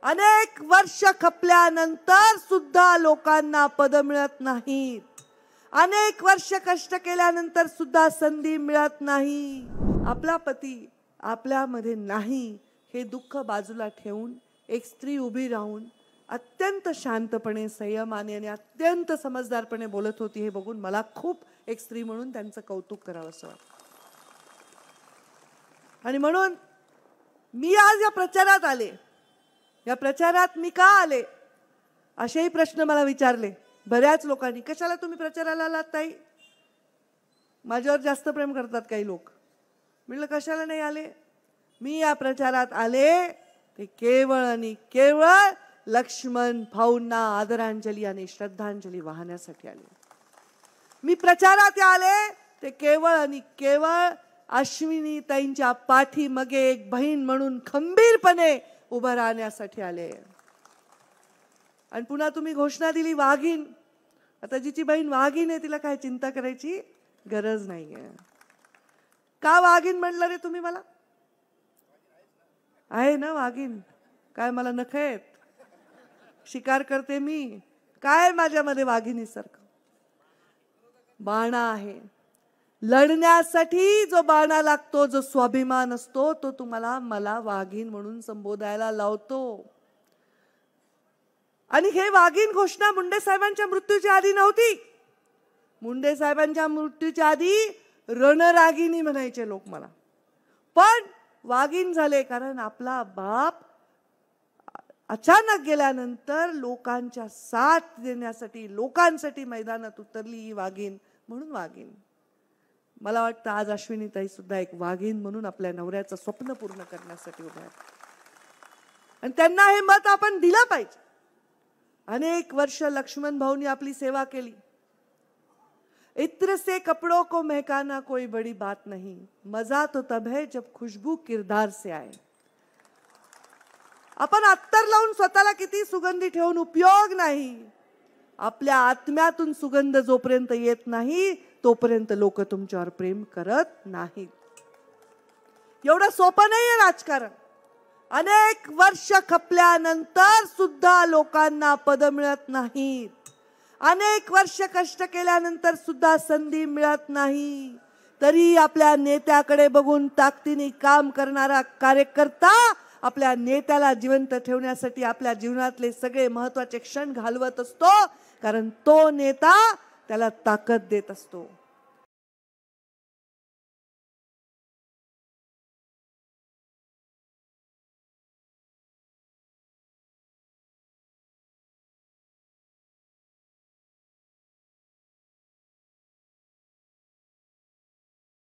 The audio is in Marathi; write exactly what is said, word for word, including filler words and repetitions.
अनेक वर्ष खपल्यानंतर सुद्धा लोकांना पद मिळत नाहीत। अनेक वर्ष कष्ट केल्यानंतर सुद्धा संधी मिळत नाही। आपला पती आपल्यामध्ये नाही हे दुःख बाजूला ठेवून एक स्त्री उभी राहून अत्यंत शांतपणे संयमाने आणि अत्यंत समजदारपणे बोलत होती हे बघून मला खूप एक स्त्री म्हणून त्यांचं कौतुक करावंसं वाटतं। आणि म्हणून मी आज या प्रचारात आले। या प्रचारात मी का आले असेही प्रश्न मला विचारले बऱ्याच लोकांनी। कशाला तुम्ही प्रचाराला आलात ताई? माझ्यावर जास्त प्रेम करतात काही लोक। म्हटलं कशाला नाही आले? मी या प्रचारात आले ते केवळ आणि केवळ लक्ष्मण भाऊंना आदरांजली आणि श्रद्धांजली वाहण्यासाठी आले। मी प्रचारात आले ते केवळ आणि केवळ अश्विनी ताईंच्या पाठीमागे एक बहीण म्हणून खंबीरपणे उभं राहण्यासाठी आले। आणि पुन्हा तुम्ही घोषणा दिली वाघीण। आता जिची बहीण वाघीण आहे तिला काय चिंता करायची गरज नाहीये। का वाघीण म्हणलं रे तुम्ही मला? आहे ना वाघीण? काय मला नख आहेत? शिकार करते मी? काय माझ्यामध्ये वाघिणीसारखं? बाणा आहे। लढण्यासाठी जो बाणा लागतो, जो स्वाभिमान असतो तो तुम्हाला मला वाघीण म्हणून संबोधायला लावतो। आणि हे वाघीण घोषणा मुंडे साहेबांच्या मृत्यूच्या आधी नव्हती। मुंडे साहेबांच्या मृत्यूच्या आधी रणरागिणी म्हणायचे लोक मला। पण वाघीण झाले कारण आपला बाप अचानक गेल्यानंतर लोकांच्या साथ देण्यासाठी लोकांसाठी मैदानात उतरली ही वाघीण म्हणून वाघीण। मला वाटतं आज अश्विनी ताई सुद्धा एक वाघीण म्हणून आपल्या नवऱ्याचं स्वप्न पूर्ण करण्यासाठी उभ्या आहेत। आणि त्यांना हे मत आपण दिलं पाहिजे। अनेक वर्ष लक्ष्मण भाऊनी आपली सेवा केली। इत्र से कपड़ों को महकाना कोई बड़ी बात नहीं, मजा तो तब है जब खुशबू किरदार से आए। आपण अत्तर लावून स्वतःला किती सुगंधी ठेवून उपयोग नाही। आपल्या आत्म्यातून सुगंध जोपर्यंत येत नाही तोपर्यंत लोक तुमच्यावर प्रेम करत नाहीत। एवढं सोपं नाहीये राजकारण। अनेक वर्ष खपल्यानंतर सुद्धा लोकांना पद मिळत नाहीत। अनेक वर्ष कष्ट केल्यानंतर सुद्धा संधी मिळत नाही। तरी आपल्या नेत्याकडे बघून ताकदीने काम करणारा कार्यकर्ता आपल्या नेत्याला जिवंत ठेवण्यासाठी आपल्या जीवनातले सगळे महत्त्वाचे क्षण घालवत असतो, कारण तो नेता त्याला ताकद देत असतो।